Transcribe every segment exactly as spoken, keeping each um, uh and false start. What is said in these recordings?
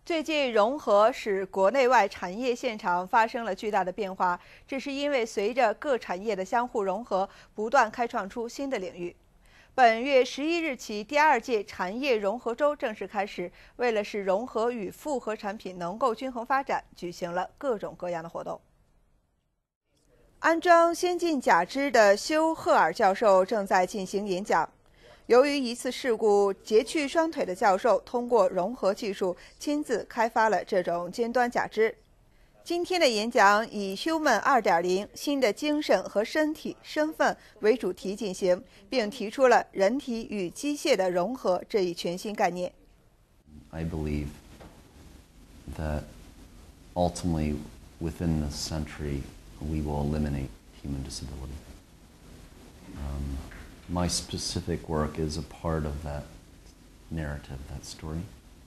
最近融合使国内外产业现场发生了巨大的变化，这是因为随着各产业的相互融合，不断开创出新的领域。本月十一日起，第二届产业融合周正式开始。为了使融合与复合产品能够均衡发展，举行了各种各样的活动。安装先进假肢的休赫尔教授正在进行演讲。由于一次事故截去双腿的教授，通过融合技术亲自开发了这种尖端假肢。今天的演讲以 Human 二点零 新的精神和身体身份为主题进行，并提出了人体与机械的融合这一全新概念。 I believe that ultimately within this century we will eliminate human disability. Um, My specific work is a part of that narrative, that story.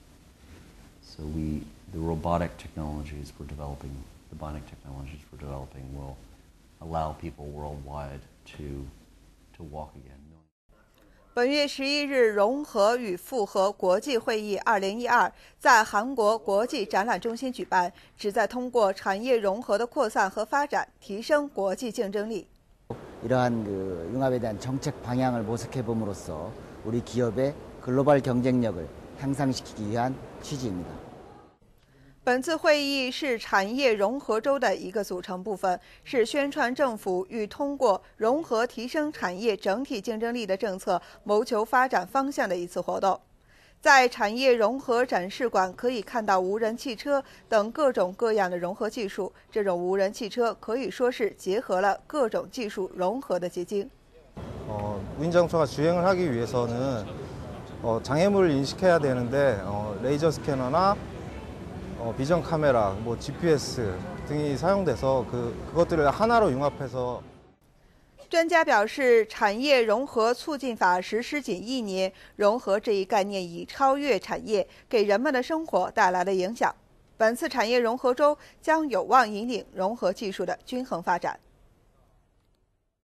So we, the robotic technologies we're developing, the bionic technologies we're developing will allow people worldwide to, to walk again. 本月十一日，融合与复合国际会议二零一二在韩国国际展览中心举办，旨在通过产业融合的扩散和发展，提升国际竞争力。 이러한 그 융합에 대한 정책 방향을 모색해 봄으로써 우리 기업의 글로벌 경쟁력을 향상시키기 위한 취지입니다. 本次会议是产业融合周的一个组成部分，是宣传政府欲通过融合提升产业整体竞争力的政策，谋求发展方向的一次活动。 在产业融合展示馆可以看到无人汽车等各种各样的融合技术。这种无人汽车可以说是结合了各种技术融合的结晶。 어, 무인자동차가 주행을 하기 위해서는 어, 장애물을 인식해야 되는데 어, 레이저 스캐너나 어, 비전 카메라, 뭐 지피에스 등이 사용돼서 그, 그것들을 하나로 융합해서 专家表示，产业融合促进法实施仅一年，融合这一概念已超越产业，给人们的生活带来了影响。本次产业融合周将有望引领融合技术的均衡发展。